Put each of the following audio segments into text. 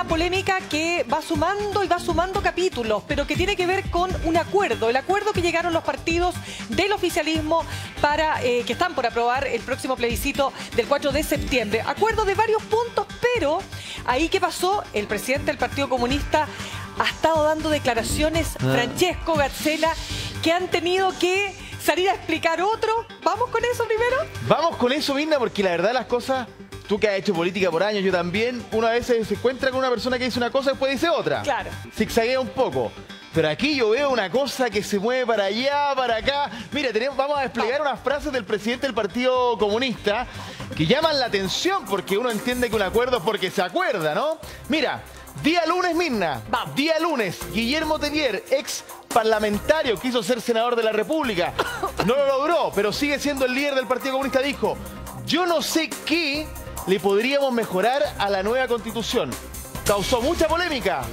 Polémica que va sumando y va sumando capítulos, pero que tiene que ver con un acuerdo, el acuerdo que llegaron los partidos del oficialismo para que están por aprobar el próximo plebiscito del 4 de septiembre. Acuerdo de varios puntos, pero ahí ¿qué pasó? El presidente del Partido Comunista ha estado dando declaraciones, Francesco Gatzela, que han tenido que salir a explicar otro. ¿Vamos con eso primero? Vamos con eso, Mirna, porque la verdad las cosas... Tú que has hecho política por años, yo también, una vez se encuentra con una persona que dice una cosa y después dice otra. Claro. Zigzaguea un poco. Pero aquí yo veo una cosa que se mueve para allá, para acá. Mira, vamos a desplegar unas frases del presidente del Partido Comunista que llaman la atención porque uno entiende que un acuerdo es porque se acuerda, ¿no? Mira, día lunes, Mirna. Vamos. Día lunes, Guillermo Tellier, ex parlamentario, quiso ser senador de la República. No lo logró, pero sigue siendo el líder del Partido Comunista. Dijo, yo no sé qué le podríamos mejorar a la nueva Constitución. Causó mucha polémica,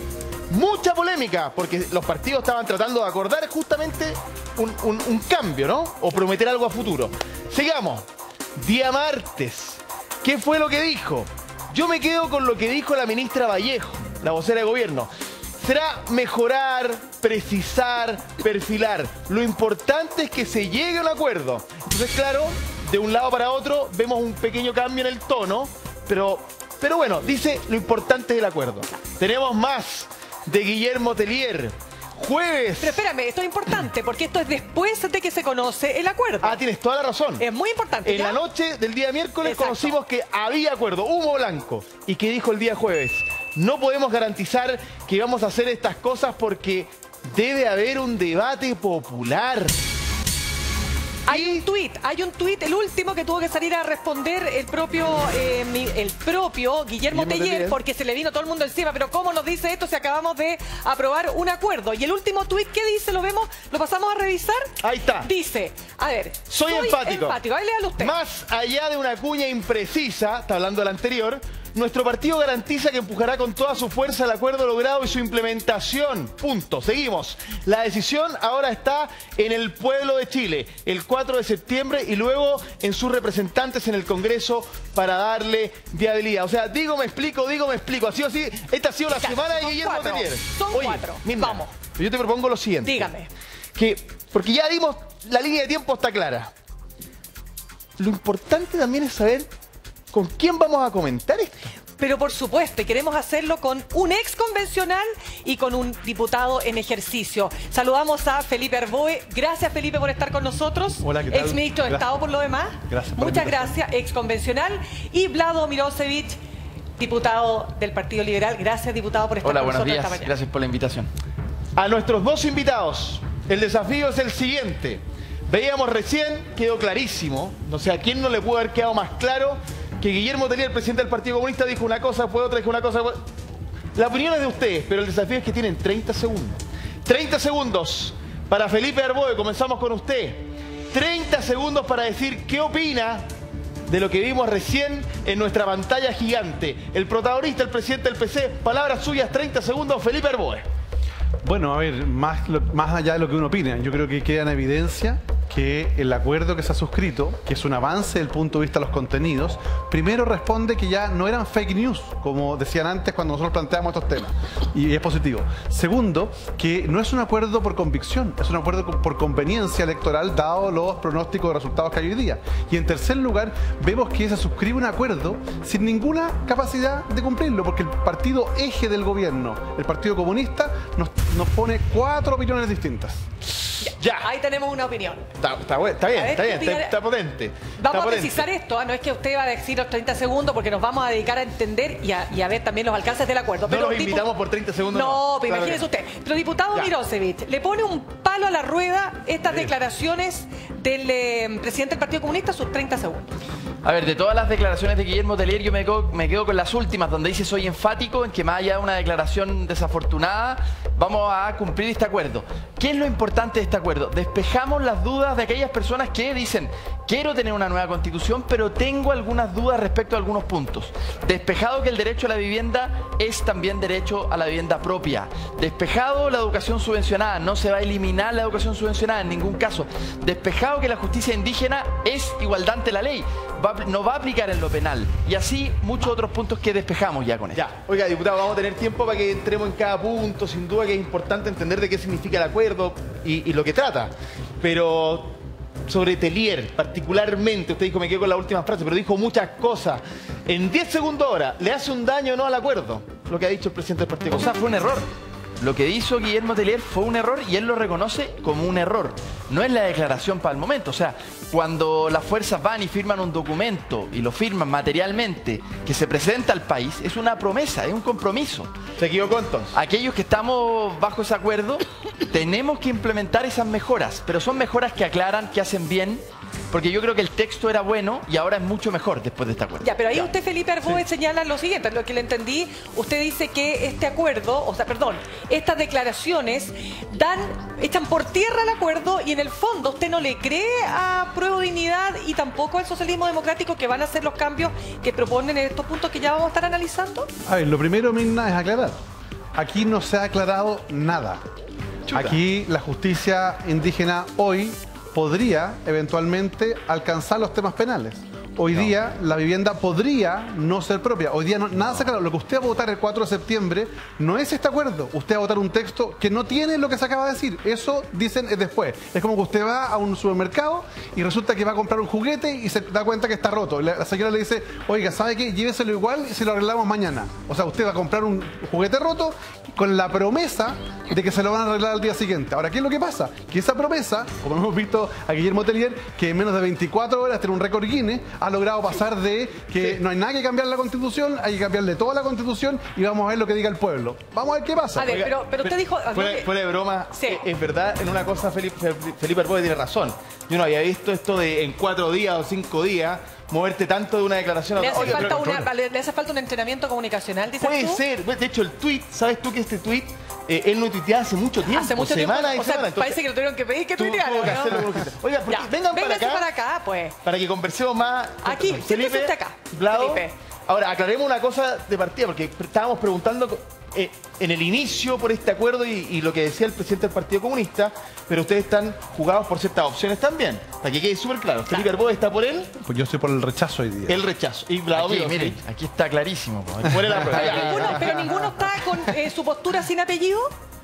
porque los partidos estaban tratando de acordar justamente un cambio, ¿no? O prometer algo a futuro. Sigamos. Día martes. ¿Qué fue lo que dijo? Yo me quedo con lo que dijo la ministra Vallejo, la vocera de gobierno. Será mejorar, precisar, perfilar. Lo importante es que se llegue a un acuerdo. Entonces, claro, de un lado para otro vemos un pequeño cambio en el tono, pero bueno, dice lo importante es el acuerdo. Tenemos más de Guillermo Tellier. Jueves. Pero espérame, esto es importante porque esto es después de que se conoce el acuerdo. Ah, tienes toda la razón. Es muy importante. En la noche del día miércoles conocimos que había acuerdo, humo blanco. ¿Y qué dijo el día jueves? No podemos garantizar que vamos a hacer estas cosas porque debe haber un debate popular. Hay un tuit, el último que tuvo que salir a responder el propio Guillermo Tellier, porque se le vino todo el mundo encima. Pero ¿cómo nos dice esto si acabamos de aprobar un acuerdo? Y el último tuit, ¿qué dice? ¿Lo vemos? ¿Lo pasamos a revisar? Ahí está. Dice, a ver, soy enfático. Ahí léalo usted. Más allá de una cuña imprecisa, está hablando del anterior, nuestro partido garantiza que empujará con toda su fuerza el acuerdo logrado y su implementación. Punto. Seguimos. La decisión ahora está en el pueblo de Chile, el 4 de septiembre, y luego en sus representantes en el Congreso para darle viabilidad. O sea, digo, me explico. Así o así, esta ha sido la semana de Guillermo Tellier. Son cuatro. Mirna, vamos. Yo te propongo lo siguiente. Dígame. Porque ya dimos, la línea de tiempo está clara. Lo importante también es saber ¿con quién vamos a comentar esto? Pero por supuesto, queremos hacerlo con un ex convencional y con un diputado en ejercicio. Saludamos a Felipe Arboe. Gracias, Felipe, por estar con nosotros. Hola, ¿qué tal? Ex ministro de Estado, por lo demás. Gracias. Muchas gracias, ex convencional. Y Vlado Mirosevic, diputado del Partido Liberal. Gracias, diputado, por estar con nosotros esta mañana. Gracias por la invitación. A nuestros dos invitados, el desafío es el siguiente. Veíamos recién, quedó clarísimo, no sé a quién no le pudo haber quedado más claro, que Guillermo Tellier, el presidente del Partido Comunista, dijo una cosa, después otra, dijo una cosa. La opinión es de ustedes, pero el desafío es que tienen 30 segundos. 30 segundos para Felipe Arboe, comenzamos con usted. 30 segundos para decir qué opina de lo que vimos recién en nuestra pantalla gigante. El protagonista, el presidente del PC, palabras suyas, 30 segundos, Felipe Arboe. Bueno, a ver, más allá de lo que uno opina, yo creo que queda en evidencia que el acuerdo que se ha suscrito, que es un avance desde el punto de vista de los contenidos, primero responde que ya no eran fake news, como decían antes cuando nosotros planteamos estos temas, y es positivo. Segundo, que no es un acuerdo por convicción, es un acuerdo por conveniencia electoral, dado los pronósticos de resultados que hay hoy día. Y en tercer lugar, vemos que se suscribe un acuerdo sin ninguna capacidad de cumplirlo, porque el partido eje del gobierno, el Partido Comunista, nos pone 4 opiniones distintas. Ya. Ahí tenemos una opinión. Está potente. Vamos a precisar esto, no es que usted va a decir los 30 segundos porque nos vamos a dedicar a entender y a ver también los alcances del acuerdo. Pero los invitamos por 30 segundos. No, pero imagínese usted. Pero diputado Mirosevic, ¿le pone un palo a la rueda estas declaraciones del presidente del Partido Comunista? Sus 30 segundos. A ver, de todas las declaraciones de Guillermo Tellier, yo me quedo con las últimas, donde dice soy enfático en que más allá de una declaración desafortunada, vamos a cumplir este acuerdo. ¿Qué es lo importante de este acuerdo? Despejamos las dudas de aquellas personas que dicen, quiero tener una nueva constitución, pero tengo algunas dudas respecto a algunos puntos. Despejado que el derecho a la vivienda es también derecho a la vivienda propia. Despejado la educación subvencionada, no se va a eliminar la educación subvencionada en ningún caso. Despejado que la justicia indígena es igualdad ante la ley, no va a aplicar en lo penal. Y así muchos otros puntos que despejamos ya con esto. Ya, oiga, diputado, vamos a tener tiempo para que entremos en cada punto. Sin duda que es importante entender de qué significa el acuerdo y lo que trata. Pero sobre Tellier, particularmente, usted dijo, me quedo con la última frase, pero dijo muchas cosas. En 10 segundos ahora, ¿le hace un daño o no al acuerdo? Lo que ha dicho el presidente del Partido O sea, fue un error. Lo que hizo Guillermo Tellier fue un error y él lo reconoce como un error. No es la declaración para el momento. O sea, cuando las fuerzas van y firman un documento y lo firman materialmente que se presenta al país, es una promesa, es un compromiso. ¿Se equivocó entonces? Aquellos que estamos bajo ese acuerdo tenemos que implementar esas mejoras, pero son mejoras que aclaran, que hacen bien, porque yo creo que el texto era bueno y ahora es mucho mejor después de este acuerdo. Ya, pero ahí usted, Felipe Arbóez, señala lo siguiente, lo que le entendí, usted dice que este acuerdo, o sea, perdón, estas declaraciones echan por tierra el acuerdo y en el fondo usted no le cree a Prueba Dignidad y tampoco al socialismo democrático que van a hacer los cambios que proponen en estos puntos que ya vamos a estar analizando. A ver, lo primero, Mirna, es aclarar. Aquí no se ha aclarado nada. Chuta. Aquí la justicia indígena hoy podría eventualmente alcanzar los temas penales. Hoy día la vivienda podría no ser propia. Hoy día nada se aclaró. Lo que usted va a votar el 4 de septiembre no es este acuerdo. Usted va a votar un texto que no tiene lo que se acaba de decir. Eso dicen después. Es como que usted va a un supermercado y resulta que va a comprar un juguete y se da cuenta que está roto. La señora le dice, oiga, ¿sabe qué? Lléveselo igual y se lo arreglamos mañana. O sea, usted va a comprar un juguete roto con la promesa de que se lo van a arreglar al día siguiente. Ahora, ¿qué es lo que pasa? Que esa promesa, como hemos visto a Guillermo Tellier, que en menos de 24 horas tiene un récord Guinness, ha logrado pasar de que no hay nada que cambiar la Constitución, hay que cambiarle toda la Constitución y vamos a ver lo que diga el pueblo. Vamos a ver qué pasa. A ver, pero usted dijo... Fuera de broma, Sí. es verdad, en una cosa Felipe Arbóez tiene razón. Yo no había visto esto de en 4 días o 5 días moverte tanto de una declaración a Le otra. hace, Oye, falta le hace falta un entrenamiento comunicacional, dices puede tú. ser. De hecho, el tweet, ¿sabes tú que este tweet él no tuitea hace mucho tiempo? Hace mucho tiempo, semanas y o sea, semanas. Entonces, parece que lo tuvieron que pedir que tuvo tuiteara, que ¿no? hacerlo como que sea. Oiga, Ya, vengan para acá, pues. para que conversemos más. Aquí, Felipe, siéntese acá, Vlado. Felipe. Ahora, aclaremos una cosa de partida, porque estábamos preguntando en el inicio por este acuerdo y lo que decía el presidente del Partido Comunista, pero ustedes están jugados por ciertas opciones también. Para que quede súper claro. Felipe Arbóez está por él, Pues yo estoy por el rechazo hoy día. el rechazo. Y Vlado Aquí, Milosevic miren, aquí está clarísimo. fuera la prueba. Pero ninguno está con su postura sin apellido.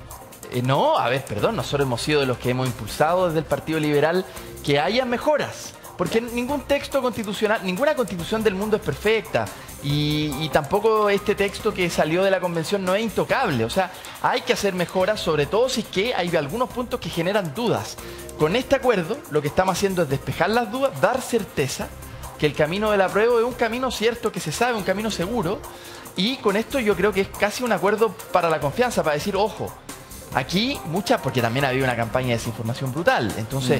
No, a ver, perdón, nosotros hemos sido de los que hemos impulsado desde el Partido Liberal que haya mejoras. Porque ningún texto constitucional, ninguna constitución del mundo es perfecta. Y tampoco este texto que salió de la convención no es intocable. O sea, hay que hacer mejoras, sobre todo si es que hay algunos puntos que generan dudas. Con este acuerdo, lo que estamos haciendo es despejar las dudas, dar certeza que el camino del apruebo es un camino cierto, que se sabe, un camino seguro. Y con esto yo creo que es casi un acuerdo para la confianza, para decir, ojo, aquí porque también ha habido una campaña de desinformación brutal. Entonces,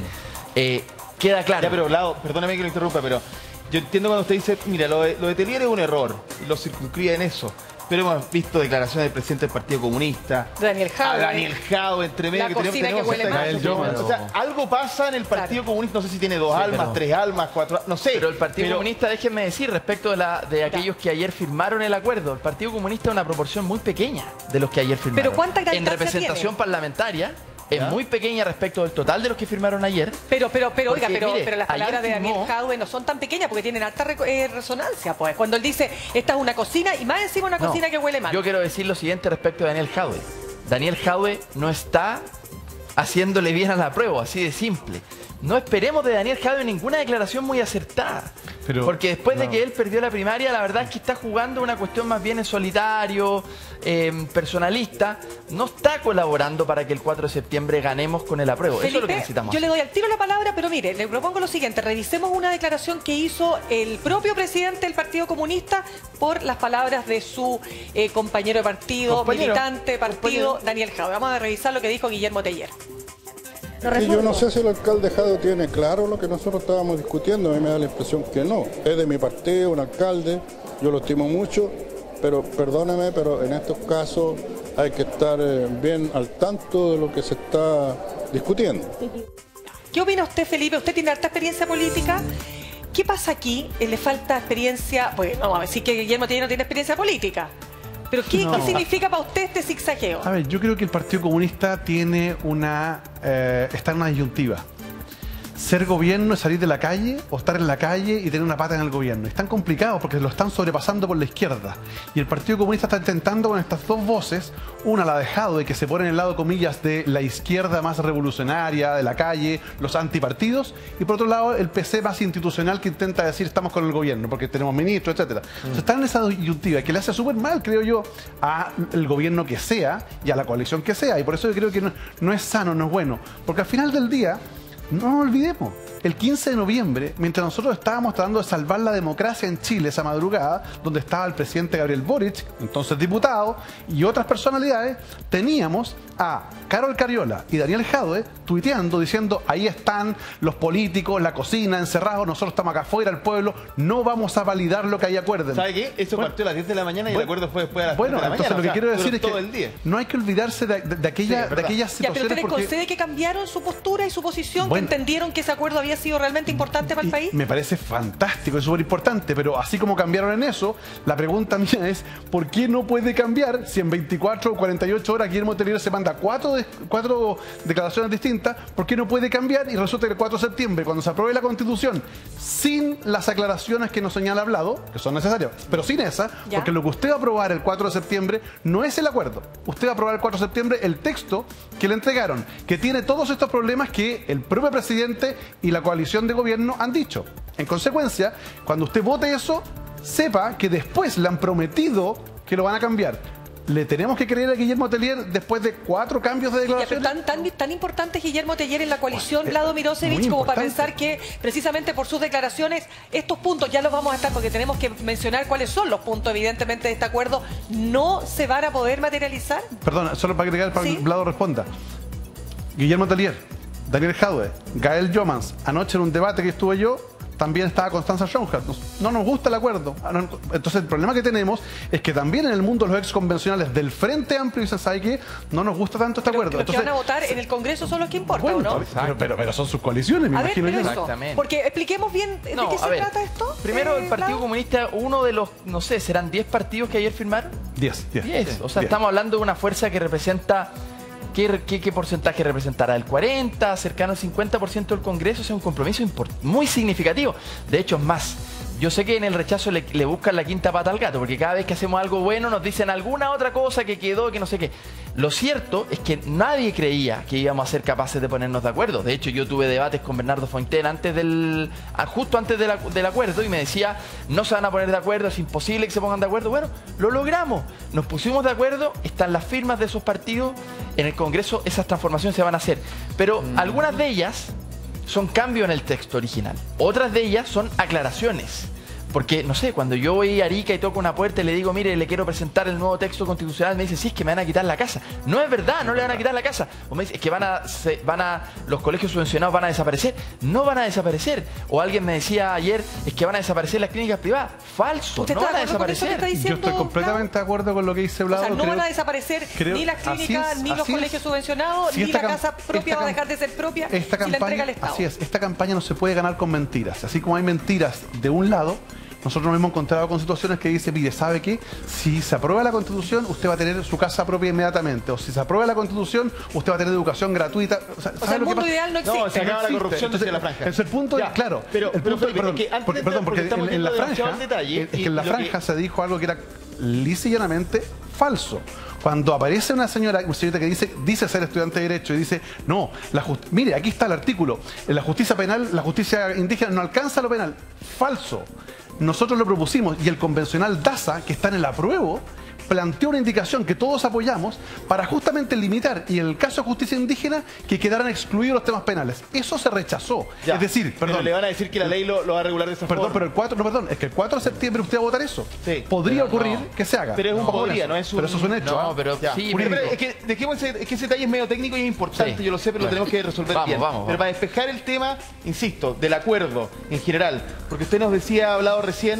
queda claro. Ya, pero Vlado, perdóname que lo interrumpa, pero yo entiendo cuando usted dice, mira, lo de Tellier es un error, y lo circunscribe en eso. Pero hemos visto declaraciones del presidente del Partido Comunista, Daniel Jadwe. a Daniel Jadwe, entre medio, La cocina que huele mal. O sea, algo pasa en el Partido Comunista, no sé si tiene 2 almas, pero- 3 almas, 4, no sé. Pero el Partido Comunista, déjenme decir, respecto de aquellos que ayer firmaron el acuerdo, el Partido Comunista es una proporción muy pequeña de los que ayer firmaron. Pero ¿cuánta en gravidancia representación tiene? parlamentaria es ¿Ya? muy pequeña respecto del total de los que firmaron ayer. Pero oiga, Porque, mire, pero las ayer palabras de Daniel firmó- Jadwe no son tan pequeñas porque tienen alta resonancia, pues. Cuando él dice, esta es una cocina y más encima una No, cocina que huele mal. Yo quiero decir lo siguiente respecto de Daniel Jadwe. Daniel Jadwe no está haciéndole bien a la prueba, así de simple. No esperemos de Daniel Jadwe ninguna declaración muy acertada. Porque después de que él perdió la primaria, la verdad es que está jugando una cuestión más bien en solitario, personalista. No está colaborando para que el 4 de septiembre ganemos con el apruebo. Eso es lo que Felipe, necesitamos. yo le doy al tiro la palabra, pero mire, le propongo lo siguiente. Revisemos una declaración que hizo el propio presidente del Partido Comunista por las palabras de su compañero de partido, militante de partido, Daniel Jadwe. Vamos a revisar lo que dijo Guillermo Tellier. Sí, yo no sé si el alcalde Jadwe tiene claro lo que nosotros estábamos discutiendo, a mí me da la impresión que no. Es de mi partido, un alcalde, yo lo estimo mucho, pero perdóneme, pero en estos casos hay que estar bien al tanto de lo que se está discutiendo. ¿Qué opina usted, Felipe? Usted tiene alta experiencia política. ¿Qué pasa aquí? ¿Le falta experiencia? Pues no vamos a decir que Guillermo Teller no tiene experiencia política. Pero ¿qué significa para usted este zigzagueo? A ver, yo creo que el Partido Comunista tiene está en una disyuntiva. Ser gobierno es salir de la calle o estar en la calle y tener una pata en el gobierno. Es tan complicado porque lo están sobrepasando por la izquierda. Y el Partido Comunista está intentando con estas dos voces, una la ha dejado de que se pone en el lado, comillas, de la izquierda más revolucionaria, de la calle, los antipartidos, y por otro lado el PC más institucional que intenta decir estamos con el gobierno porque tenemos ministros, etcétera. Entonces están en esa disyuntiva que le hace súper mal, creo yo, al gobierno que sea y a la coalición que sea. Y por eso yo creo que no es sano, no es bueno. Porque al final del día, no nos olvidemos, el 15 de noviembre, mientras nosotros estábamos tratando de salvar la democracia en Chile esa madrugada, donde estaba el presidente Gabriel Boric, entonces diputado, y otras personalidades, teníamos a Carol Cariola y Daniel Jadwe tuiteando, diciendo, ahí están los políticos, la cocina, encerrados, nosotros estamos acá afuera, el pueblo, no vamos a validar lo que ahí acuerden. ¿Sabe qué? Eso partió a las 10 de la mañana y el acuerdo fue después a las 10 de la mañana. Entonces lo que quiero decir es todo el día. que no hay que olvidarse de aquellas situaciones. Ya, pero usted le concede que cambiaron su postura y su posición, que entendieron que ese acuerdo había sido realmente importante para el país. Me parece fantástico, es súper importante, pero así como cambiaron en eso, la pregunta mía es, ¿por qué no puede cambiar si en 24 o 48 horas Guillermo Teller se manda cuatro declaraciones distintas? ¿Por qué no puede cambiar? Y resulta que el 4 de septiembre, cuando se apruebe la Constitución, sin las aclaraciones que nos señala Hablado, que son necesarias, pero sin esa, porque lo que usted va a aprobar el 4 de septiembre no es el acuerdo. Usted va a aprobar el 4 de septiembre el texto que le entregaron, que tiene todos estos problemas que el propio presidente y la coalición de gobierno han dicho. En consecuencia, cuando usted vote eso, sepa que después le han prometido que lo van a cambiar. ¿Le tenemos que creer a Guillermo Teller después de 4 cambios de declaración? Tan importante es Guillermo Teller en la coalición Vlado Mirosevic como para pensar que precisamente por sus declaraciones estos puntos, ya los vamos a estar porque tenemos que mencionar cuáles son los puntos evidentemente de este acuerdo, no se van a poder materializar. Perdón, solo para agregar para que Vlado responda. Guillermo Teller, Daniel Jadwe, Gael Jomans, anoche en un debate que estuve yo, también estaba Constanza Schoenhardt. No nos gusta el acuerdo. Entonces el problema que tenemos es que también en el mundo los ex convencionales del Frente Amplio dicen, ¿sabe qué? No nos gusta tanto este acuerdo. Los que van a votar en el Congreso son los que importan, bueno, ¿no? Pero son sus coaliciones, me imagino yo. Exactamente. Porque expliquemos bien de qué se trata esto. Primero, el Partido Comunista, uno de los, no sé, ¿serán 10 partidos que ayer firmaron? 10. O sea, estamos hablando de una fuerza que representa... ¿Qué porcentaje representará? ¿El 40%, cercano al 50% del Congreso? O sea, un compromiso muy significativo. De hecho, es más. Yo sé que en el rechazo le buscan la quinta pata al gato, porque cada vez que hacemos algo bueno nos dicen alguna otra cosa que quedó, que no sé qué. Lo cierto es que nadie creía que íbamos a ser capaces de ponernos de acuerdo. De hecho, yo tuve debates con Bernardo Fontaine justo antes del acuerdo y me decía, no se van a poner de acuerdo, es imposible que se pongan de acuerdo. Bueno, lo logramos. Nos pusimos de acuerdo, están las firmas de esos partidos. En el Congreso esas transformaciones se van a hacer. Pero algunas de ellas son cambios en el texto original. Otras de ellas son aclaraciones. Porque, no sé, cuando yo voy a Arica y toco una puerta y le digo, mire, le quiero presentar el nuevo texto constitucional, me dice, sí, es que me van a quitar la casa. No es verdad, no le van a quitar la casa. O me dice, es que los colegios subvencionados van a desaparecer. No van a desaparecer. O alguien me decía ayer, es que van a desaparecer las clínicas privadas. Falso, no van a desaparecer. Yo estoy completamente de acuerdo con lo que dice Vlado. O sea, no van a desaparecer ni las clínicas, ni los colegios subvencionados, ni la casa propia va a dejar de ser propia si la entrega al Estado. Así es, esta campaña no se puede ganar con mentiras. Así como hay mentiras de un lado, nosotros nos hemos encontrado con situaciones que dicen, mire, ¿sabe qué? Si se aprueba la Constitución, usted va a tener su casa propia inmediatamente. O si se aprueba la Constitución, usted va a tener educación gratuita. O sea el mundo ideal no existe. No, se acaba la corrupción desde la franja. Es el punto, claro. Pero Porque en la franja se dijo algo que era lisa y llanamente falso. Cuando aparece una señorita que dice ser estudiante de Derecho y dice, no, mire, aquí está el artículo, la justicia penal, la justicia indígena no alcanza lo penal. Falso. Nosotros lo propusimos y el convencional Daza, que está en el apruebo, planteó una indicación que todos apoyamos para justamente limitar, y en el caso de justicia indígena, que quedaran excluidos los temas penales. Eso se rechazó. Ya, es decir, pero le van a decir que la ley lo va a regular de esa forma. Pero es que el 4 de septiembre usted va a votar eso. Sí, podría ocurrir que se haga. Pero es un podría, no es un... Pero eso es un hecho. No, pero sí, pero es que dejemos es que ese detalle es medio técnico y es importante, yo lo sé, pero lo tenemos que resolver bien. Pero para despejar el tema, insisto, del acuerdo en general, porque usted nos decía, ha hablado recién,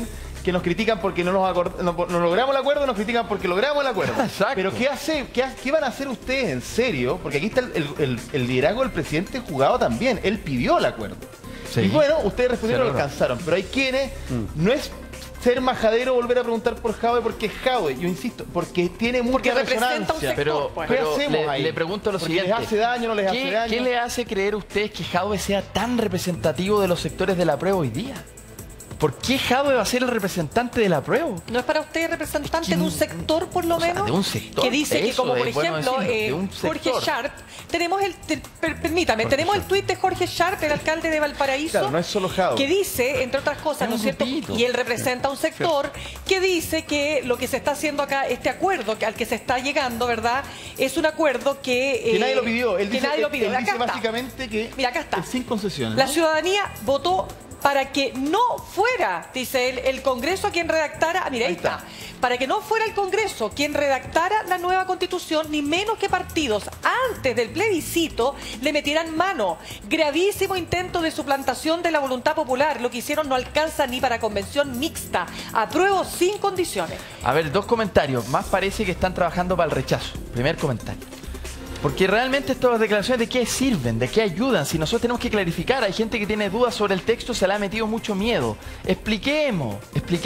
que nos critican porque no logramos el acuerdo, nos critican porque logramos el acuerdo. Exacto. Pero ¿qué van a hacer ustedes en serio? Porque aquí está el liderazgo del presidente jugado también. Él pidió el acuerdo. Sí. Y bueno, ustedes respondieron, Se lo logró. alcanzaron. Pero hay quienes, no es ser majadero volver a preguntar por Jadwe, porque es Jadwe, yo insisto, porque tiene mucha representa un resonancia. sector, pues. ¿Qué hacemos ahí? le pregunto lo Porque siguiente. ¿les hace daño, no les hace daño? ¿Qué le hace creer a ustedes que Jadwe sea tan representativo de los sectores de la prueba hoy día? ¿Por qué Jadwe va a ser el representante de la prueba? ¿No es para usted representante Es que de un sector, por lo o sea, menos? de un sector. Que dice que, Eso como por es bueno ejemplo, decirlo, de un Jorge sector. Sharp, tenemos tenemos el tuit de Jorge Sharp, el alcalde de Valparaíso, Claro, no es solo Jadwe. que dice, entre otras cosas, Es ¿no es un cierto? grupito. Y él representa un sector que dice que lo que se está haciendo acá, este acuerdo al que se está llegando, ¿verdad? Es un acuerdo Que nadie lo pidió. Él que dice, nadie lo pidió. él dice Acá está. básicamente que Mira, acá está. es sin concesiones. La ¿no? ciudadanía votó para que no fuera, dice él, el Congreso quien redactara, mira, ahí está, para que no fuera el Congreso quien redactara la nueva Constitución, ni menos que partidos antes del plebiscito le metieran mano. Gravísimo intento de suplantación de la voluntad popular. Lo que hicieron no alcanza ni para convención mixta. Apruebo sin condiciones. A ver, dos comentarios. Más parece que están trabajando para el rechazo. Primer comentario. Porque realmente estas declaraciones de qué sirven, de qué ayudan, si nosotros tenemos que clarificar, hay gente que tiene dudas sobre el texto, se le ha metido mucho miedo. Expliquemos.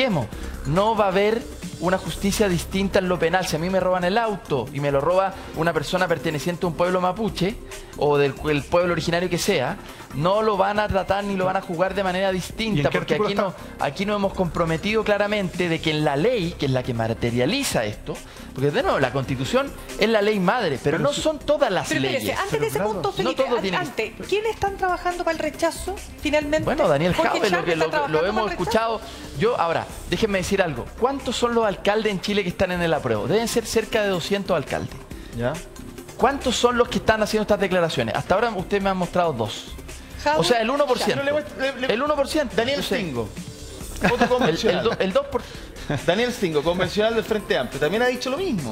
No va a haber una justicia distinta en lo penal. Si a mí me roban el auto y me lo roba una persona perteneciente a un pueblo mapuche o del pueblo originario que sea, no lo van a tratar ni lo van a jugar de manera distinta, porque aquí no hemos comprometido claramente de que en la ley, que es la que materializa esto, porque de nuevo la Constitución es la ley madre, pero no son todas las Pero leyes. espérese, antes de ese punto, Felipe, todo tiene que- antes, ¿quiénes están trabajando para el rechazo finalmente? Bueno, Daniel Jorge Jadwe, Sharp está trabajando lo para hemos el rechazo. escuchado. Ahora, déjenme decir algo. ¿Cuántos son los alcaldes en Chile que están en el apruebo? Deben ser cerca de 200 alcaldes. ¿Ya? ¿Cuántos son los que están haciendo estas declaraciones? Hasta ahora ustedes me han mostrado 2. Jadwe, O sea, el 1%. Le- El 1%. Daniel Yo sé. Stingo, voto convencional. El 2%. Daniel Stingo, convencional del Frente Amplio, también ha dicho lo mismo.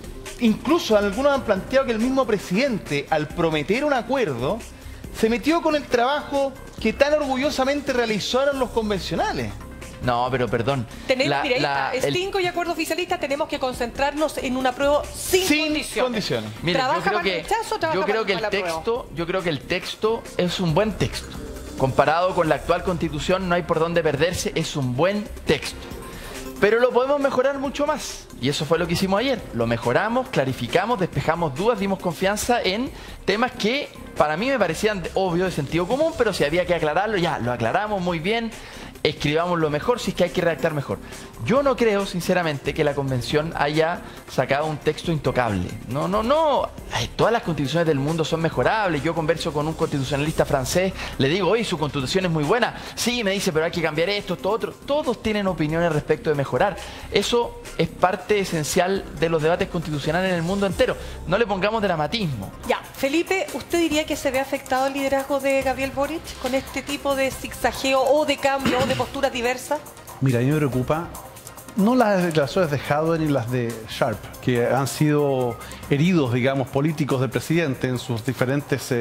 Incluso algunos han planteado que el mismo presidente, al prometer un acuerdo, se metió con el trabajo que tan orgullosamente realizaron los convencionales. No, pero perdón. Tenemos, mira, ahí está, el- Stingo y acuerdo oficialista, tenemos que concentrarnos en un apruebo sin condiciones. Mire, ¿Trabaja yo creo para el rechazo, trabaja yo creo para que el el apruebo? texto, yo creo que el texto es un buen texto. Comparado con la actual Constitución, no hay por dónde perderse, es un buen texto. Pero lo podemos mejorar mucho más. Y eso fue lo que hicimos ayer. Lo mejoramos, clarificamos, despejamos dudas, dimos confianza en temas que para mí me parecían obvios, de sentido común, pero si había que aclararlo, ya, lo aclaramos muy bien. Escribámoslo mejor, si es que hay que redactar mejor. Yo no creo, sinceramente, que la convención haya sacado un texto intocable. No. Ay, todas las constituciones del mundo son mejorables. Yo converso con un constitucionalista francés, le digo, oye, su constitución es muy buena. Sí, me dice, pero hay que cambiar esto, otro. Todos tienen opiniones respecto de mejorar. Eso es parte esencial de los debates constitucionales en el mundo entero. No le pongamos dramatismo. Ya, Felipe, ¿usted diría que se ve afectado el liderazgo de Gabriel Boric con este tipo de zigzagueo o de cambio o de posturas diversas? Mira, a mí me preocupa no las declaraciones de Jadwe ni las de Sharp, que han sido heridos, digamos, políticos del presidente en sus diferentes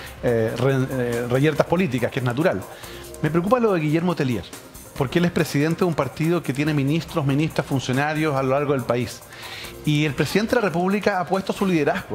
reyertas políticas, que es natural. Me preocupa lo de Guillermo Tellier, porque él es presidente de un partido que tiene ministros, ministras, funcionarios a lo largo del país. Y el presidente de la República ha puesto su liderazgo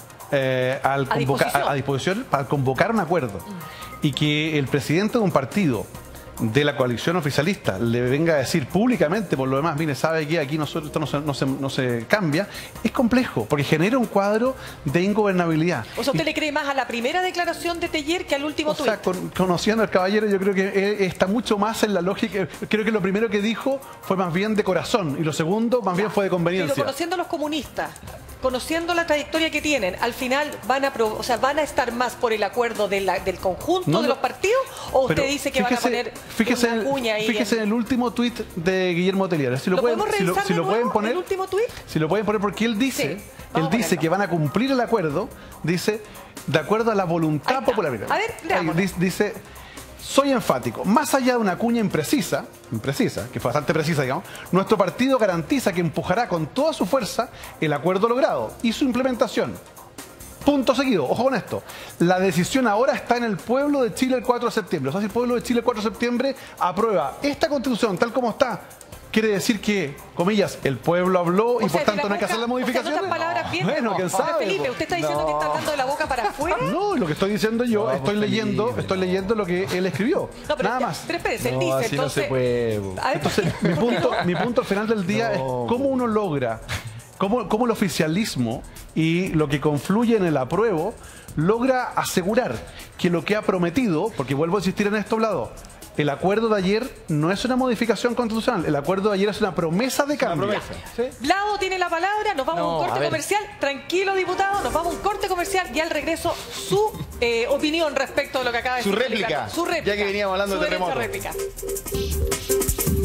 a disposición para convocar un acuerdo. Y que el presidente de un partido de la coalición oficialista le venga a decir públicamente, por lo demás, mire, sabe que aquí esto no se cambia, es complejo, porque genera un cuadro de ingobernabilidad. O sea, ¿usted le cree más a la primera declaración de Tellier que al último tuit? O sea, conociendo al caballero, yo creo que él está mucho más en la lógica. Creo que lo primero que dijo fue más bien de corazón, y lo segundo más bien fue de conveniencia. Pero conociendo a los comunistas, conociendo la trayectoria que tienen, al final van a estar más por el acuerdo del conjunto de los partidos, o usted dice que van a poner una cuña ahí. Fíjese en el último tuit de Guillermo Tellier. Si lo pueden poner, el último tuit. Si lo pueden poner, porque él dice, Sí, vamos a ponerlo. que van a cumplir el acuerdo, dice, de acuerdo a la voluntad popular. A ver, leámoslo. Dice, soy enfático, más allá de una cuña imprecisa, que fue bastante precisa, digamos, nuestro partido garantiza que empujará con toda su fuerza el acuerdo logrado y su implementación. Punto seguido, ojo con esto. La decisión ahora está en el pueblo de Chile el 4 de septiembre. O sea, si el pueblo de Chile el 4 de septiembre aprueba esta constitución tal como está, quiere decir que, comillas, el pueblo habló y O sea, por tanto no hay que hacer la modificación. O sea, en otras palabras, bien, Bueno, quién Pero sabe. Felipe, ¿usted está diciendo que está hablando de la boca para afuera? No, lo que estoy diciendo yo, estoy leyendo lo que él escribió. No, pero, Nada más. Pero espérense, él dice, así no entonces... se puede. A ver, Entonces, ¿por qué? mi punto al final del día es cómo uno logra, cómo el oficialismo y lo que confluye en el apruebo logra asegurar que lo que ha prometido, porque vuelvo a insistir en esto hablado, el acuerdo de ayer no es una modificación constitucional, el acuerdo de ayer es una promesa de cambio. Vlado tiene la palabra, nos vamos a un No, corte a ver. comercial. Tranquilo, diputado, nos vamos a un corte comercial y al regreso su opinión respecto de lo que acaba de Su decir. réplica, Ricardo. Su réplica. ya que veníamos hablando Su de derecho a terremoto. réplica.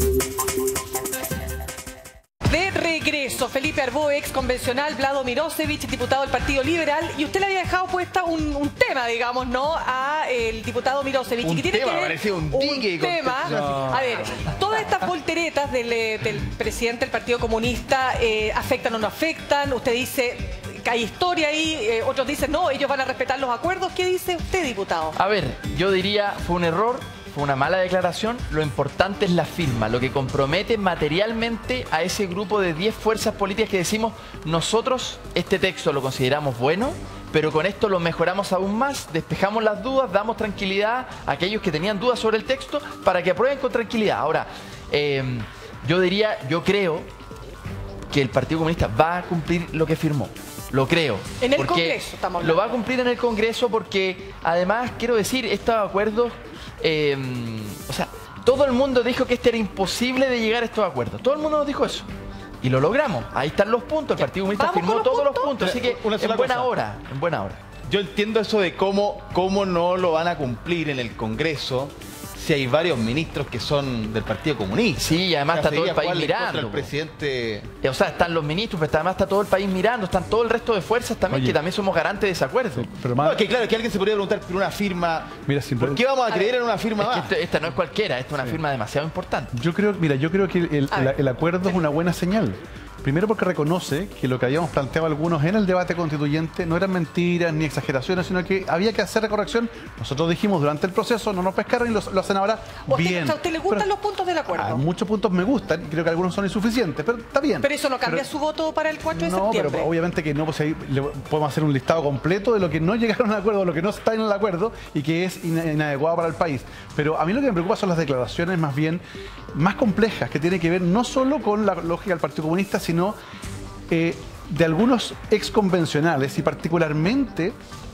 De regreso, Felipe Arbó, ex convencional, Vlado Mirosevic, diputado del Partido Liberal, y usted le había dejado puesta un tema, digamos, ¿no? A el diputado Mirosevic. Un y que tiene tema, que ver parecía un dique tema. A ver, todas estas volteretas del presidente del Partido Comunista afectan o no afectan. Usted dice que hay historia ahí, otros dicen no, ellos van a respetar los acuerdos. ¿Qué dice usted, diputado? A ver, yo diría, fue un error, fue una mala declaración. Lo importante es la firma, lo que compromete materialmente a ese grupo de 10 fuerzas políticas que decimos, nosotros este texto lo consideramos bueno, pero con esto lo mejoramos aún más, despejamos las dudas, damos tranquilidad a aquellos que tenían dudas sobre el texto para que aprueben con tranquilidad. Ahora, yo creo que el Partido Comunista va a cumplir lo que firmó. Lo creo. En el porque Congreso estamos hablando. Lo va a cumplir en el Congreso porque, además, quiero decir, estos acuerdos, o sea, todo el mundo dijo que este era imposible de llegar a estos acuerdos. Todo el mundo nos dijo eso. Y lo logramos. Ahí están los puntos. El Partido Comunista ¿Vamos firmó con los todos los puntos? puntos. Así que Una sola en buena cosa. hora. En buena hora. Yo entiendo eso de cómo no lo van a cumplir en el Congreso si hay varios ministros que son del Partido Comunista. Sí, y además está todo el país mirando. El presidente... O sea, están los ministros, pero además está todo el país mirando. Están todo el resto de fuerzas también, Oye. que también somos garantes de ese acuerdo. Pero No, más, es que claro, que alguien se podría preguntar por una firma. Mira, ¿Por qué vamos a creer en una firma Es que más? esta no es cualquiera, esta es una firma demasiado importante. yo creo que el acuerdo es una buena señal. Primero porque reconoce que lo que habíamos planteado algunos en el debate constituyente no eran mentiras ni exageraciones, sino que había que hacer la corrección. Nosotros dijimos durante el proceso, no nos pescaron y lo hacen ahora bien. ¿A usted le gustan los puntos del acuerdo? Muchos puntos me gustan, creo que algunos son insuficientes, pero está bien. Pero eso no cambia Pero- su voto para el 4 de No, septiembre. pero obviamente que no, pues ahí podemos hacer un listado completo de lo que no llegaron a acuerdo, lo que no está en el acuerdo y que es inadecuado para el país. Pero a mí lo que me preocupa son las declaraciones más complejas, que tienen que ver no solo con la lógica del Partido Comunista, sino de algunos exconvencionales y particularmente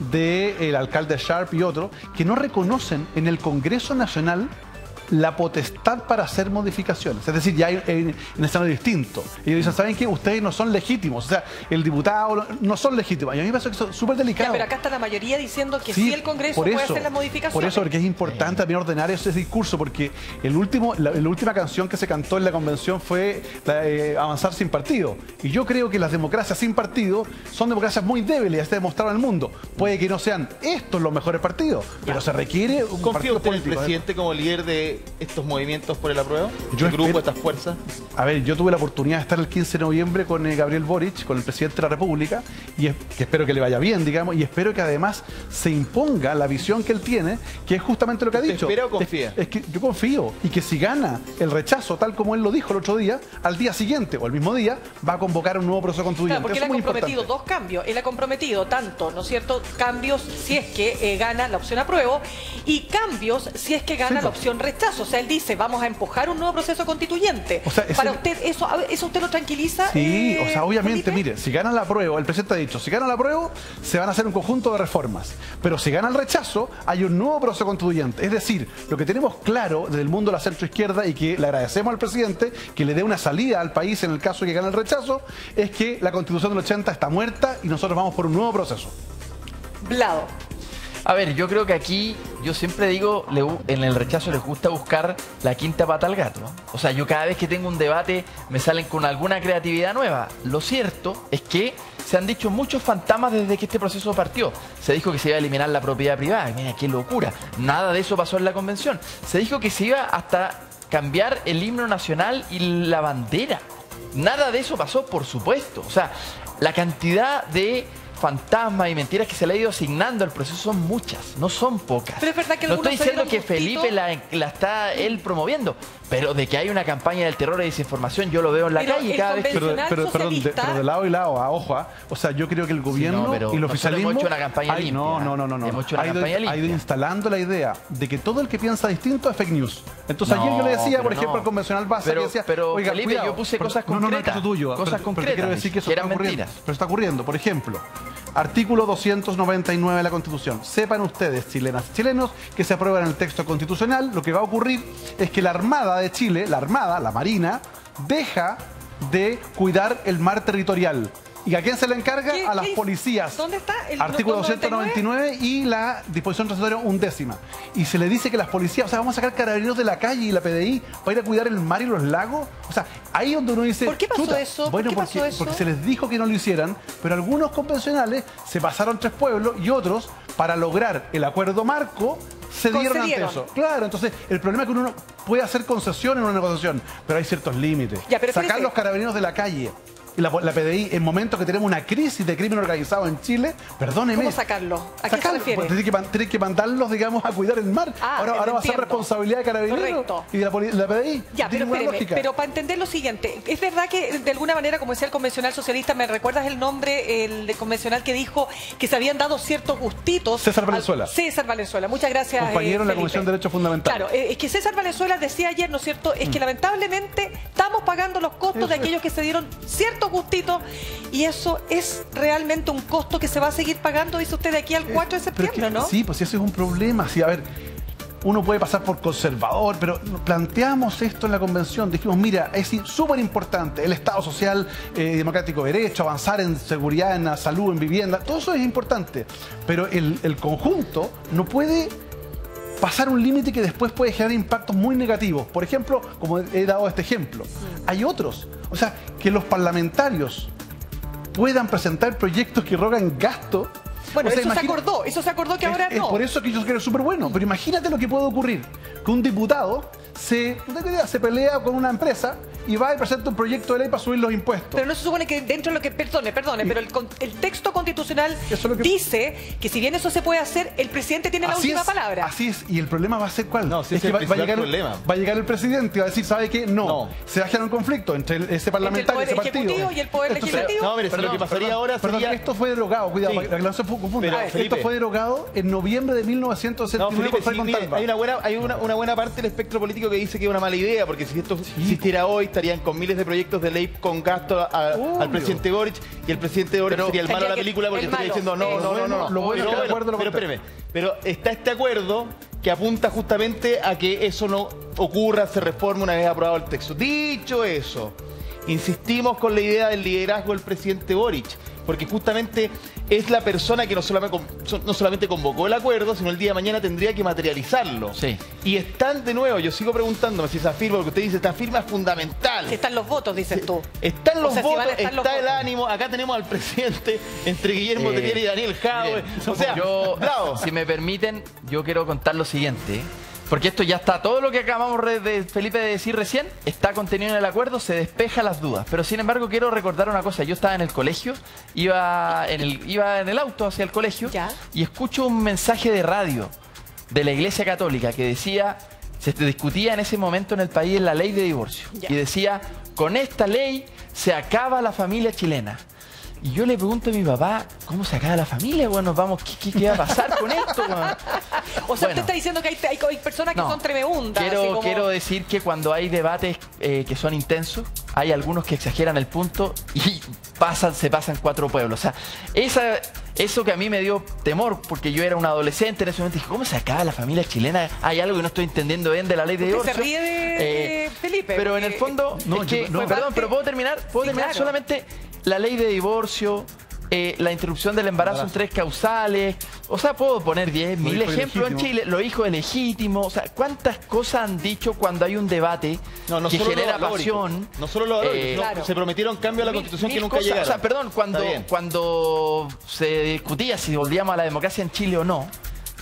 del alcalde Sharp y otros, que no reconocen en el Congreso Nacional la potestad para hacer modificaciones. Es decir, ya hay un escenario distinto. Ellos dicen, ¿saben qué? Ustedes no son legítimos. O sea, el diputado no son legítimos. Y a mí me parece que eso es súper Ya, delicado. pero acá está la mayoría diciendo que Sí, sí el Congreso por puede eso, hacer las modificaciones. Por eso, porque es importante también ordenar ese discurso, porque la última canción que se cantó en la convención fue Avanzar sin partido. Y yo creo que las democracias sin partido son democracias muy débiles, ya está demostrado en el mundo. Puede que no sean estos los mejores partidos, pero se requiere un ¿Confía partido usted en el político. presidente como líder de estos movimientos por el apruebo? Yo ¿El grupo, espero- estas fuerzas? A ver, yo tuve la oportunidad de estar el 15 de noviembre con Gabriel Boric, con el presidente de la República, y que espero que le vaya bien, digamos, y espero que además se imponga la visión que él tiene, que es justamente lo que ha ¿Usted dicho. espera o confía? Es que yo confío, y que si gana el rechazo, tal como él lo dijo el otro día, al día siguiente o el mismo día, va a convocar un nuevo proceso constituyente. Claro, porque él Eso ha es muy comprometido importante. dos cambios. Él ha comprometido tanto, ¿no es cierto?, cambios si es que gana la opción apruebo y cambios si es que gana Sí, la pues. opción rechazo. O sea, él dice, vamos a empujar un nuevo proceso constituyente. O sea, ese- Para usted, ¿eso usted lo tranquiliza? Sí, o sea, obviamente, Felipe? mire, si gana la apruebo, el presidente ha dicho, si gana la apruebo, se van a hacer un conjunto de reformas. Pero si gana el rechazo, hay un nuevo proceso constituyente. Es decir, lo que tenemos claro desde el mundo de la centroizquierda y que le agradecemos al presidente que le dé una salida al país en el caso de que gane el rechazo, es que la Constitución del 80 está muerta y nosotros vamos por un nuevo proceso. Vlado. A ver, yo creo que aquí, yo siempre digo, en el rechazo les gusta buscar la quinta pata al gato. O sea, yo cada vez que tengo un debate me salen con alguna creatividad nueva. Lo cierto es que se han dicho muchos fantasmas desde que este proceso partió. Se dijo que se iba a eliminar la propiedad privada. Mira, qué locura. Nada de eso pasó en la convención. Se dijo que se iba hasta cambiar el himno nacional y la bandera. Nada de eso pasó, por supuesto. O sea, la cantidad de fantasmas y mentiras que se le ha ido asignando al proceso son muchas, no son pocas. Pero es verdad que no algunos estoy diciendo se que dieron Felipe gustito. la está él promoviendo, pero de que hay una campaña del terror y desinformación, yo lo veo en la Pero calle el cada vez que... convencional Perdón, socialista- pero de lado y lado, ojo, o sea, yo creo que el gobierno no, pero y el nosotros oficialismo... hemos hecho una campaña limpia. No. Hemos hecho una Ha ido campaña limpia. instalando la idea de que todo el que piensa distinto es fake news. Entonces No, ayer yo le decía, por pero ejemplo, no. al convencional Basa, que decía, Pero, oiga, Felipe, cuidado, yo puse cosas no, concretas. No, es caso tuyo, cosas pero te concretas. quiero decir que eso que está eran ocurriendo. mentiras. Pero está ocurriendo. Por ejemplo, artículo 299 de la Constitución. Sepan ustedes, chilenas y chilenos, que se aprueba en el texto constitucional. Lo que va a ocurrir es que la Armada de Chile, la Marina, deja de cuidar el mar territorial. ¿Y a quién se le encarga? ¿Qué- A las qué- policías. ¿Dónde está? ¿El Artículo 299? 299 y la disposición transitoria 1ª. Y se le dice que las policías, o sea, vamos a sacar carabineros de la calle y la PDI para ir a cuidar el mar y los lagos. O sea, ahí donde uno dice... ¿Por qué pasó eso? ¿Por Bueno, qué pasó eso? porque se les dijo que no lo hicieran, pero algunos convencionales se pasaron 3 pueblos y otros, para lograr el acuerdo marco, cedieron ante Concedieron. eso. Claro, entonces el problema es que uno puede hacer concesión en una negociación, pero hay ciertos límites. Ya, pero Sacar espérese. los carabineros de la calle y la PDI en momentos que tenemos una crisis de crimen organizado en Chile, perdóneme. ¿Cómo sacarlo? ¿A qué se Sacarlo, refiere? pues, tiene que mandarlos, digamos, a cuidar el mar. Ahora va a ser entiendo. responsabilidad de carabineros Correcto. y de la PDI. Ya, No tiene pero ninguna espéreme, lógica. pero para entender lo siguiente, es verdad que de alguna manera, como decía el convencional socialista, ¿me recuerdas el nombre, el de convencional que dijo que se habían dado ciertos gustitos? César Valenzuela. César Valenzuela, muchas gracias. Compañero en la Felipe. Comisión de Derechos Fundamentales. Claro, es que César Valenzuela decía ayer, ¿no es cierto?, es que lamentablemente estamos pagando los costos de aquellos que se dieron ciertos gustitos y eso es realmente un costo que se va a seguir pagando, dice usted, de aquí al 4 de Pero septiembre, ¿no? Sí, pues ese es un problema. Sí, a ver, uno puede pasar por conservador, pero planteamos esto en la convención. Dijimos, mira, es súper importante el Estado social, democrático de derecho, avanzar en seguridad, en la salud, en vivienda. Todo eso es importante. Pero el conjunto no puede pasar un límite que después puede generar impactos muy negativos. Por ejemplo, como he dado este ejemplo, hay otros. O sea, que los parlamentarios puedan presentar proyectos que rogan gasto. Bueno, O sea, eso se acordó que ahora es no. por eso que yo creo que es súper bueno. Pero imagínate lo que puede ocurrir. Que un diputado se pelea con una empresa y va y presenta un proyecto de ley para subir los impuestos. Pero no se supone que dentro de lo que... Perdone, pero el texto constitucional Eso es lo que- dice que si bien eso se puede hacer, el presidente tiene la última palabra. Así es. Y el problema va a ser ¿cuál? No, sí, es ese que es el va a principal llegar, problema. va a llegar el presidente y va a decir, ¿sabe qué? No. Se va a generar un conflicto entre ese parlamentario y ese Entre el Poder partido. Ejecutivo y el Poder Legislativo. No, mire, lo que pasaría ahora Perdón, sería... esto fue derogado, cuidado, Sí. para que no se confunda. Pero, Esto Felipe. fue derogado en noviembre de 1969 No, Felipe, por Fray sí, mire, Montalva. hay una buena parte del espectro político que dice que es una mala idea, porque si esto existiera hoy, estarían con miles de proyectos de ley con gasto al presidente Boric, y el presidente Boric sería el malo de la película porque el estaría malo. diciendo no. Lo bueno es que el acuerdo lo Pero contrario. espéreme, pero está este acuerdo que apunta justamente a que eso no ocurra, se reforme una vez aprobado el texto. Dicho eso, insistimos con la idea del liderazgo del presidente Boric, porque justamente es la persona que no solamente convocó el acuerdo, sino el día de mañana tendría que materializarlo. Sí. Y están de nuevo, yo sigo preguntándome si esa firma, porque usted dice, esta firma es fundamental. Si están los votos, dices tú. Están los O sea, si votos, van a estar los está el votos. ánimo. Acá tenemos al presidente entre Guillermo Tellier y Daniel Jadwe. O sea, bravo. Si me permiten, yo quiero contar lo siguiente. Porque esto ya está, todo lo que acabamos de Felipe de decir recién, está contenido en el acuerdo, se despeja las dudas. Pero sin embargo quiero recordar una cosa, yo estaba en el colegio, iba en el auto hacia el colegio ¿Ya? y escucho un mensaje de radio de la Iglesia Católica que decía, se discutía en ese momento en el país la ley de divorcio. Ya. Y decía, con esta ley se acaba la familia chilena. Y yo le pregunto a mi papá, ¿cómo se acaba la familia? Bueno, vamos, ¿qué va a pasar con esto? Bueno, O sea, usted está diciendo que hay personas que no. son tremendas. así como- Quiero decir que cuando hay debates que son intensos, hay algunos que exageran el punto y se pasan 4 pueblos. O sea, eso que a mí me dio temor, porque yo era un adolescente en ese momento, dije, ¿cómo se acaba la familia chilena? Hay algo que no estoy entendiendo bien de la ley de Usted divorcio. se ríe de Felipe. Pero en el fondo, No, es que, yo- no. perdón, pero ¿puedo terminar? ¿Puedo Sí, terminar? claro. Solamente la ley de divorcio, la interrupción del embarazo en 3 causales. O sea, puedo poner 10.000 Los hijos ejemplos en ilegítimos. Chile. Los hijos ilegítimos. O sea, ¿cuántas cosas han dicho cuando hay un debate que solo genera lo valórico, pasión? No solo lo valórico, sino Claro. se prometieron cambios a la Constitución que Mil nunca cosas. llegaron. O sea, perdón, Está bien. cuando se discutía si volvíamos a la democracia en Chile o no,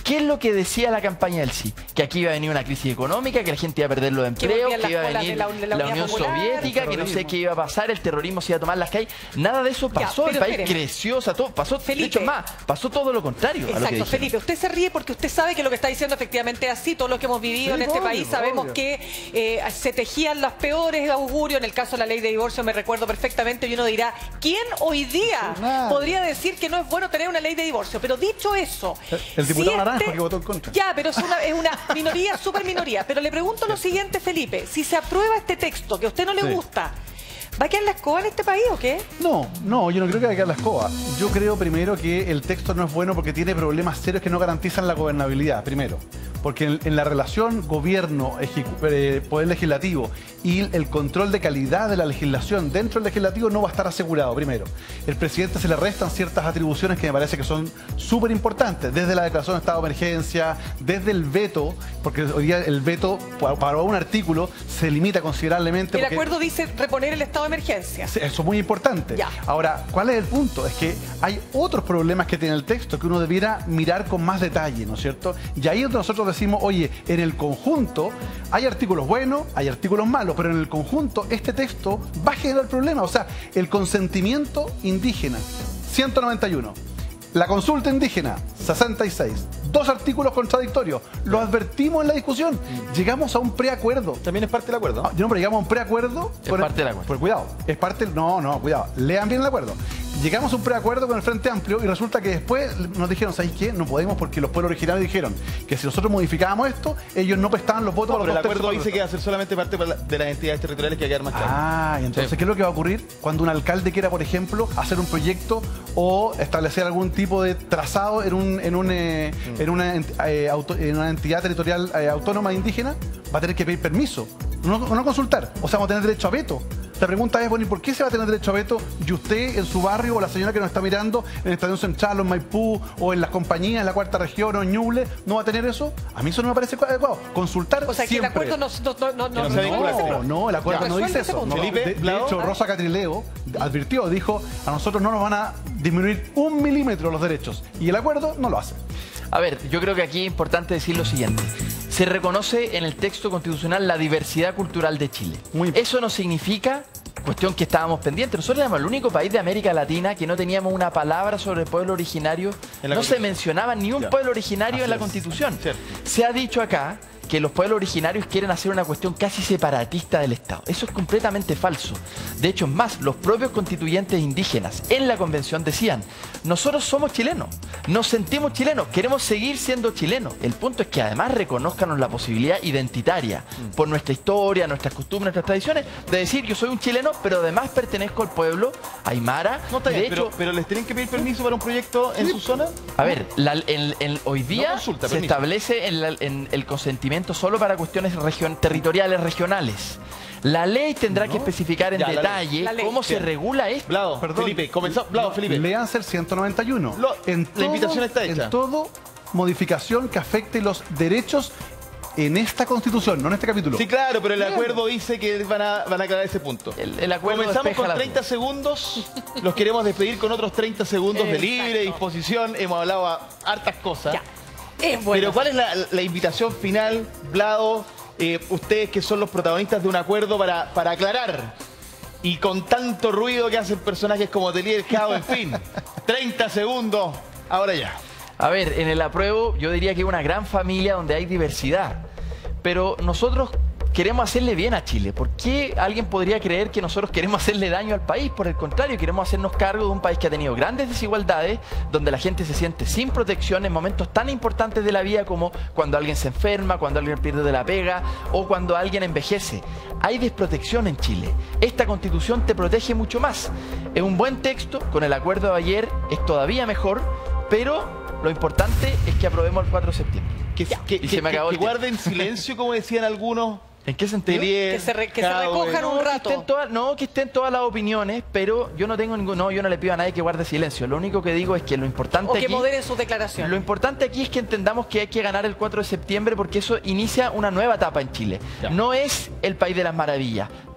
¿Qué es lo que decía la campaña del sí? Que aquí iba a venir una crisis económica, que la gente iba a perder los empleos, que iba a venir la Unión Soviética, que no sé qué iba a pasar, el terrorismo se iba a tomar las calles. Nada de eso pasó, el país creció, o sea, todo pasó, Felipe, de hecho más, pasó todo lo contrario. Exacto, Felipe, usted se ríe porque usted sabe que lo que está diciendo efectivamente es así. Todos los que hemos vivido en este país sabemos que se tejían los peores augurios. En el caso de la ley de divorcio me recuerdo perfectamente, y uno dirá, ¿quién hoy día podría decir que no es bueno tener una ley de divorcio? Pero dicho eso... El diputado Naranjo que votó en contra. Ya, pero es una minoría, súper minoría. Pero le pregunto lo siguiente, Felipe, si se aprueba este texto que a usted no le gusta, ¿va a quedar la escoba en este país o qué? No, yo no creo que vaya a quedar la escoba. Yo creo primero que el texto no es bueno porque tiene problemas serios que no garantizan la gobernabilidad, primero. Porque en la relación gobierno-poder legislativo y el control de calidad de la legislación dentro del legislativo no va a estar asegurado, primero. El presidente se le restan ciertas atribuciones que me parece que son súper importantes, desde la declaración de estado de emergencia, desde el veto, porque hoy día el veto para un artículo se limita considerablemente. El acuerdo dice reponer el estado de emergencia. Eso es muy importante. Ya. Ahora, ¿cuál es el punto? Es que hay otros problemas que tiene el texto que uno debiera mirar con más detalle, ¿no es cierto? Y ahí es donde nosotros decimos, oye, en el conjunto hay artículos buenos, hay artículos malos, pero en el conjunto este texto va a generar problemas. O sea, el consentimiento indígena, 191. La consulta indígena, 66. 2 artículos contradictorios. Lo advertimos en la discusión. Llegamos a un preacuerdo. También es parte del acuerdo. No, pero llegamos a un preacuerdo. Es parte del acuerdo. Pues cuidado, es parte... No, cuidado. Lean bien el acuerdo. Llegamos a un preacuerdo con el Frente Amplio y resulta que después nos dijeron, ¿sabéis qué? No podemos porque los pueblos originarios dijeron que si nosotros modificábamos esto, ellos no prestaban los votos a los pero el acuerdo dice que va a ser solamente parte de las entidades territoriales que va a quedar más claro. Y entonces, ¿qué es lo que va a ocurrir cuando un alcalde quiera, por ejemplo, hacer un proyecto o establecer algún tipo de trazado en una entidad territorial autónoma indígena? Va a tener que pedir permiso, no consultar. O sea, vamos a tener derecho a veto. La pregunta es, bueno, ¿y por qué se va a tener derecho a veto y usted en su barrio o la señora que nos está mirando en el Estadio Central o en Maipú o en las compañías en la Cuarta Región o en Ñuble no va a tener eso? A mí eso no me parece adecuado. Consultar o sea, siempre. Que el acuerdo No, el acuerdo no dice eso. Felipe, de hecho, Rosa Catrileo advirtió, dijo, a nosotros no nos van a disminuir 1 milímetro los derechos. Y el acuerdo no lo hace. A ver, yo creo que aquí es importante decir lo siguiente. Se reconoce en el texto constitucional la diversidad cultural de Chile. Eso no significa, cuestión que estábamos pendientes, nosotros éramos el único país de América Latina que no teníamos una palabra sobre el pueblo originario. No se mencionaba ni un pueblo originario en la Constitución. Se ha dicho acá que los pueblos originarios quieren hacer una cuestión casi separatista del Estado. Eso es completamente falso. De hecho, es más, los propios constituyentes indígenas en la convención decían, nosotros somos chilenos, nos sentimos chilenos, queremos seguir siendo chilenos. El punto es que además reconozcanos la posibilidad identitaria por nuestra historia, nuestras costumbres, nuestras tradiciones, de decir, yo soy un chileno, pero además pertenezco al pueblo aymara. No está bien, pero ¿les tienen que pedir permiso para un proyecto en su zona? A ver, hoy día se establece en el consentimiento solo para cuestiones territoriales regionales. La ley tendrá que especificar en detalle cómo se regula esto. Felipe. Léanse el 191. La invitación está hecha. En todo modificación que afecte los derechos en esta Constitución, no en este capítulo. Sí, claro, pero el acuerdo dice que van a aclarar ese punto. El acuerdo comenzamos con 30 segundos, los queremos despedir con otros 30 segundos de libre disposición. Hemos hablado hartas cosas. Pero ¿cuál es la invitación final, Vlado? Ustedes que son los protagonistas de un acuerdo para aclarar. Y con tanto ruido que hacen personajes como Telier, Cao, en fin. 30 segundos, ahora ya. A ver, en el apruebo yo diría que es una gran familia donde hay diversidad. Pero nosotros queremos hacerle bien a Chile. ¿Por qué alguien podría creer que nosotros queremos hacerle daño al país? Por el contrario, queremos hacernos cargo de un país que ha tenido grandes desigualdades, donde la gente se siente sin protección en momentos tan importantes de la vida como cuando alguien se enferma, cuando alguien pierde de la pega o cuando alguien envejece. Hay desprotección en Chile. Esta Constitución te protege mucho más. Es un buen texto, con el acuerdo de ayer es todavía mejor, pero lo importante es que aprobemos el 4 de septiembre. Que guarden silencio, como decían algunos. ¿En qué sentido? Que se recojan un rato. Que estén todas las opiniones, pero yo no tengo yo no le pido a nadie que guarde silencio. Lo único que digo es que lo importante que moderen sus declaraciones. Lo importante aquí es que entendamos que hay que ganar el 4 de septiembre porque eso inicia una nueva etapa en Chile. No es el país de las maravillas,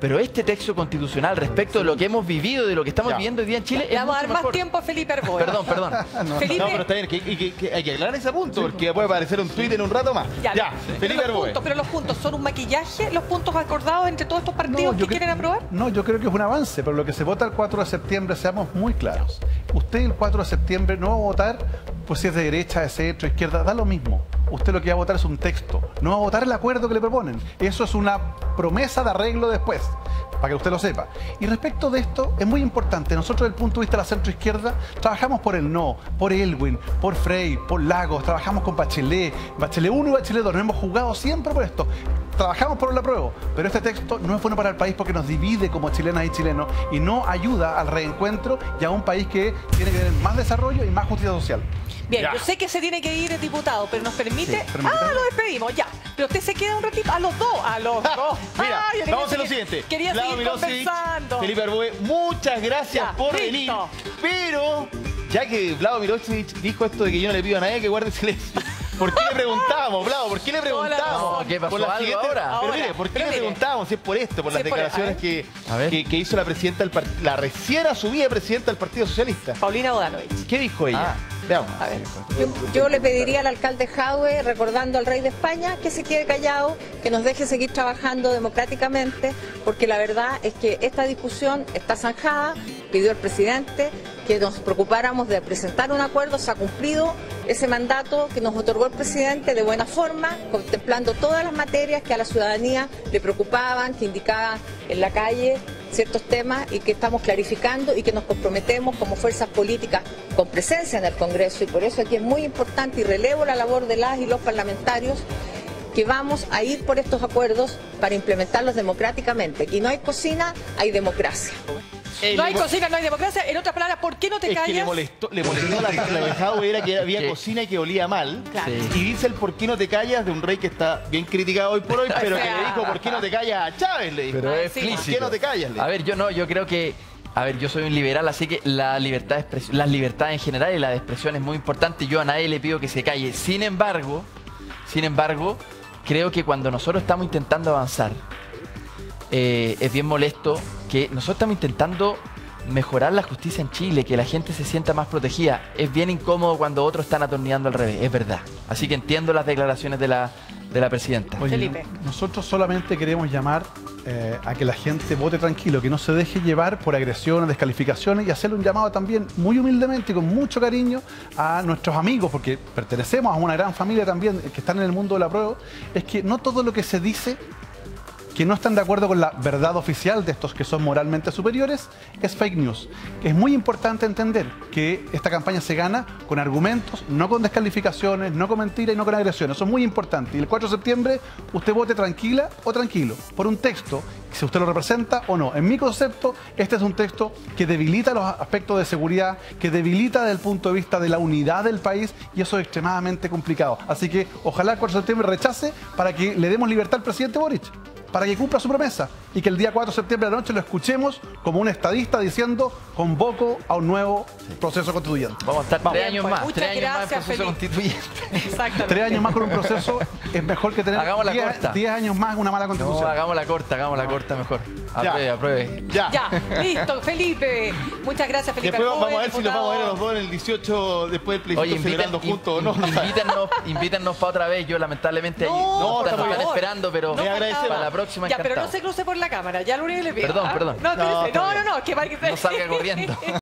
pero este texto constitucional respecto de lo que hemos vivido, de lo que estamos viviendo hoy día en Chile, Le es vamos a dar mucho más mejor. tiempo a Felipe Arboe. Perdón. Felipe, No, pero está bien, que hay que aclarar ese punto, porque puede aparecer un tuit en un rato más. Felipe Arboe. pero los puntos son un maquillaje, los puntos acordados entre todos estos partidos que quieren aprobar. No, yo creo que es un avance, pero lo que se vota el 4 de septiembre, seamos muy claros. Usted el 4 de septiembre no va a votar, pues si es de derecha, de centro, izquierda, da lo mismo. Usted lo que va a votar es un texto, no va a votar el acuerdo que le proponen. Eso es una promesa de arreglo después, para que usted lo sepa. Y respecto de esto, es muy importante. Nosotros, desde el punto de vista de la centroizquierda, trabajamos por el no, por Elwin, por Frey, por Lagos, trabajamos con Bachelet 1 y Bachelet 2, nos hemos jugado siempre por esto. Trabajamos por el apruebo, pero este texto no es bueno para el país porque nos divide como chilenas y chilenos y no ayuda al reencuentro y a un país que tiene que tener más desarrollo y más justicia social. Bien, yo sé que se tiene que ir el diputado, pero nos permite... Sí, permítame. Lo despedimos, ya. Pero usted se queda un ratito, a los dos. Mira, Yo quería vamos a hacer lo seguir- siguiente. Quería Vlado seguir Milosevic, conversando. Felipe Arboe, muchas gracias Ya, por listo. venir. Pero, ya que Vlado Milosevic dijo esto de que yo no le pido a nadie que guarde silencio, ¿por qué le preguntamos, Vlado? ¿Por qué le preguntamos? No, ¿qué pasó? Por la ¿Algo siguiente- ahora? Pero mire, ¿por qué Pero le mire. preguntamos? Si es por esto, por Si las es por- a declaraciones A ver. que hizo la presidenta la recién asumida presidenta del Partido Socialista. Paulina Bodanovich. ¿Qué dijo ella? Veamos. A ver. Yo le pediría al alcalde Jadwe, recordando al rey de España, que se quede callado, que nos deje seguir trabajando democráticamente, porque la verdad es que esta discusión está zanjada. Pidió el presidente que nos preocupáramos de presentar un acuerdo, se ha cumplido ese mandato que nos otorgó el presidente de buena forma, contemplando todas las materias que a la ciudadanía le preocupaban, que indicaban en la calle ciertos temas y que estamos clarificando y que nos comprometemos como fuerzas políticas con presencia en el Congreso, y por eso aquí es muy importante y relevo la labor de las y los parlamentarios, que vamos a ir por estos acuerdos para implementarlos democráticamente. Aquí no hay cocina, hay democracia. No hay cocina, no hay democracia. En otras palabras, ¿por qué no te Es que le callas? molestó la dejado era que había ¿Qué? cocina y que olía mal. Claro. Sí. Y dice el ¿por qué no te callas? De un rey que está bien criticado hoy por hoy, pero que le dijo ¿por qué no te callas a Chávez? Le dijo. Pero es sí. explícito. ¿Por qué no te callas? Le A ver, yo creo que... A ver, yo soy un liberal, así que la libertad de expresión, las libertades en general y la de expresión es muy importante. Yo a nadie le pido que se calle. Sin embargo, creo que cuando nosotros estamos intentando avanzar, es bien molesto que nosotros estamos intentando mejorar la justicia en Chile, que la gente se sienta más protegida. Es bien incómodo cuando otros están atornillando al revés, es verdad. Así que entiendo las declaraciones de la presidenta. Oye, Felipe. nosotros solamente queremos llamar a que la gente vote tranquilo, que no se deje llevar por agresiones, descalificaciones, y hacerle un llamado también muy humildemente y con mucho cariño a nuestros amigos, porque pertenecemos a una gran familia también que están en el mundo del apruebo. Es que no todo lo que se dice que no están de acuerdo con la verdad oficial de estos que son moralmente superiores es fake news. Es muy importante entender que esta campaña se gana con argumentos, no con descalificaciones, no con mentiras y no con agresiones. Eso es muy importante. Y el 4 de septiembre usted vote tranquila o tranquilo por un texto, si usted lo representa o no. En mi concepto, este es un texto que debilita los aspectos de seguridad, que debilita desde el punto de vista de la unidad del país, y eso es extremadamente complicado. Así que ojalá el 4 de septiembre rechace para que le demos libertad al presidente Boric, para que cumpla su promesa y que el día 4 de septiembre de la noche lo escuchemos como un estadista diciendo: convoco a un nuevo proceso constituyente. Vamos a estar 3 años pues, más, muchas 3 años más en gracias, proceso Felipe. constituyente. Exactamente. 3 años más con un proceso es mejor que tener Hagamos la 10 corta. 10 años más una mala No, constitución. hagamos la corta mejor. Apruebe, apruebe. Ya. Ya, listo, Felipe. Muchas gracias, Felipe. Después Arboe, vamos a ver si nos vamos a ver a los diputado. dos en el 18 después del plebiscito Oye, celebrando juntos o no. invítennos para otra vez. Yo lamentablemente No, nos por están favor. esperando, pero No, agradecemos. para la próxima Ya, pero no encantado. se cruce por la cámara. Ya lo único que le pido. Perdón, ¿ah? perdón. No, No, no, no, que para que No salga corriendo.